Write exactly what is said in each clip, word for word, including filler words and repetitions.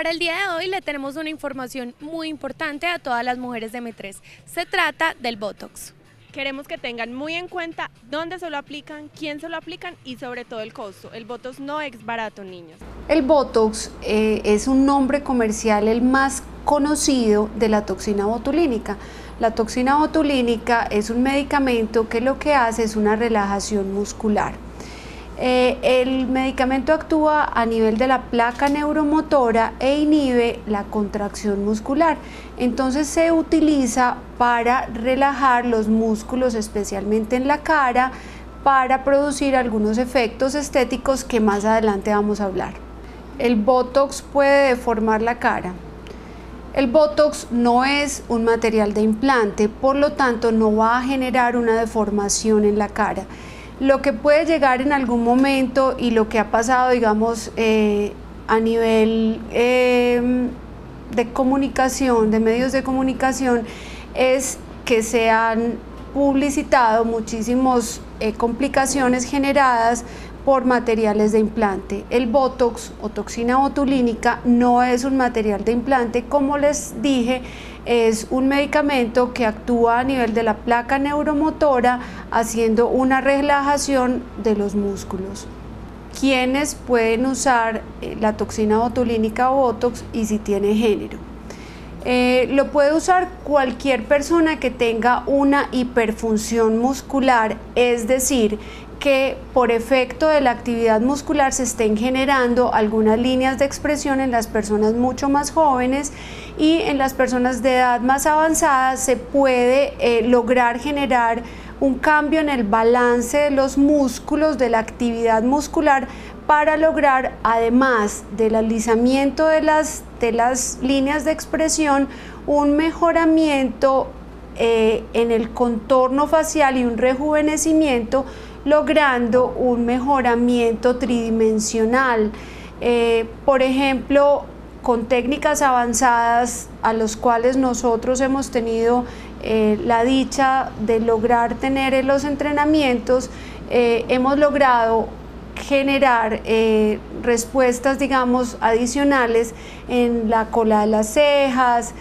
Para el día de hoy le tenemos una información muy importante a todas las mujeres de M tres. Se trata del Botox. Queremos que tengan muy en cuenta dónde se lo aplican, quién se lo aplican y sobre todo el costo. El Botox no es barato, niños. El Botox eh, es un nombre comercial el más conocido de la toxina botulínica. La toxina botulínica es un medicamento que lo que hace es una relajación muscular. Eh, el medicamento actúa a nivel de la placa neuromotora e inhibe la contracción muscular. Entonces se utiliza para relajar los músculos, especialmente en la cara, para producir algunos efectos estéticos que más adelante vamos a hablar. El Botox puede deformar la cara. El Botox no es un material de implante, por lo tanto no va a generar una deformación en la cara. Lo que puede llegar en algún momento y lo que ha pasado, digamos, eh, a nivel eh, de comunicación, de medios de comunicación, es que se han publicitado muchísimas eh, complicaciones generadas por materiales de implante. El Botox o toxina botulínica no es un material de implante, como les dije, es un medicamento que actúa a nivel de la placa neuromotora haciendo una relajación de los músculos. ¿Quiénes pueden usar la toxina botulínica o Botox y si tiene género? Eh, lo puede usar cualquier persona que tenga una hiperfunción muscular, es decir, que por efecto de la actividad muscular se estén generando algunas líneas de expresión en las personas mucho más jóvenes, y en las personas de edad más avanzada se puede eh, lograr generar un cambio en el balance de los músculos, de la actividad muscular, para lograr, además del alisamiento de las, de las líneas de expresión, un mejoramiento eh, en el contorno facial y un rejuvenecimiento, logrando un mejoramiento tridimensional. Eh, por ejemplo, con técnicas avanzadas a los cuales nosotros hemos tenido eh, la dicha de lograr tener en los entrenamientos, eh, hemos logrado generar eh, respuestas, digamos, adicionales en la cola de las cejas,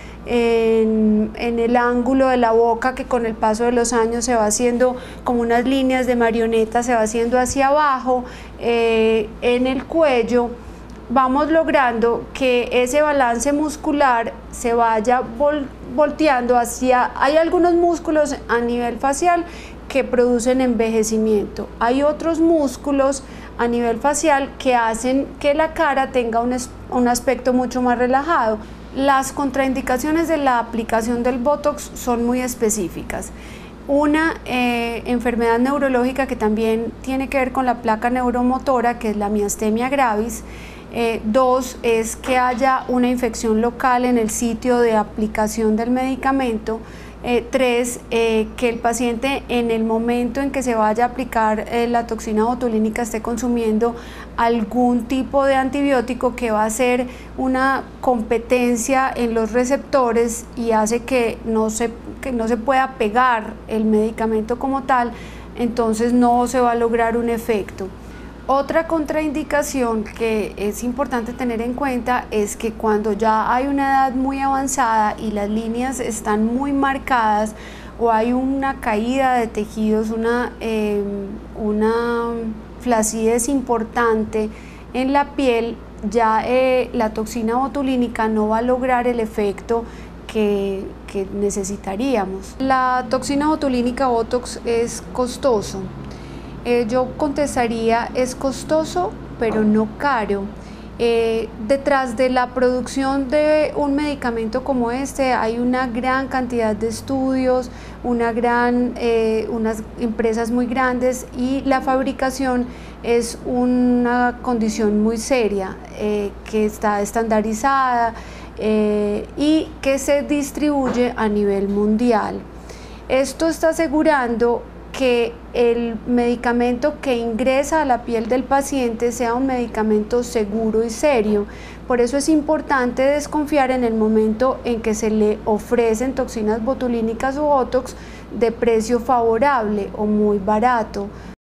en, en el ángulo de la boca, que con el paso de los años se va haciendo como unas líneas de marioneta, se va haciendo hacia abajo, eh, en el cuello. Vamos logrando que ese balance muscular se vaya vol volteando hacia, hay algunos músculos a nivel facial que producen envejecimiento, hay otros músculos a nivel facial que hacen que la cara tenga un, un aspecto mucho más relajado. Las contraindicaciones de la aplicación del Botox son muy específicas. Una eh, enfermedad neurológica que también tiene que ver con la placa neuromotora, que es la miastenia gravis. Eh, dos, es que haya una infección local en el sitio de aplicación del medicamento. Eh, tres, eh, que el paciente en el momento en que se vaya a aplicar eh, la toxina botulínica esté consumiendo algún tipo de antibiótico que va a hacer una competencia en los receptores y hace que no se, que no se pueda pegar el medicamento como tal, entonces no se va a lograr un efecto. Otra contraindicación que es importante tener en cuenta es que cuando ya hay una edad muy avanzada y las líneas están muy marcadas o hay una caída de tejidos, una, eh, una flacidez importante en la piel, ya eh, la toxina botulínica no va a lograr el efecto que, que necesitaríamos. La toxina botulínica Botox es costoso. Eh, yo contestaría, es costoso, pero no caro. Eh, detrás de la producción de un medicamento como este hay una gran cantidad de estudios, una gran, eh, unas empresas muy grandes, y la fabricación es una condición muy seria, eh, que está estandarizada eh, y que se distribuye a nivel mundial. Esto está asegurando que el medicamento que ingresa a la piel del paciente sea un medicamento seguro y serio. Por eso es importante desconfiar en el momento en que se le ofrecen toxinas botulínicas o Botox de precio favorable o muy barato.